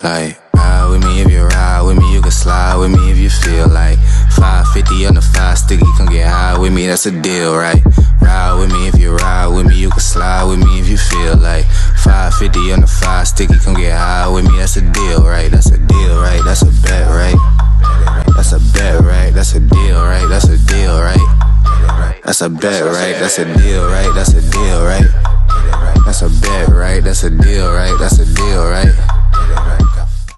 Like, ride with me if you ride with me, you can slide with me if you feel like 550 on the 5 sticky, come get high with me, that's a deal, right? Ride with me if you ride with me, you can slide with me if you feel like 550 on the 5 sticky, come get high with me, that's a deal, right? That's a deal, right? That's a bet, right? That's a bet, right? That's a deal, right? That's a deal, right? That's a bet, right? That's a deal, right? That's a deal, right? That's a bet, right? That's a deal, right? That's a deal, right?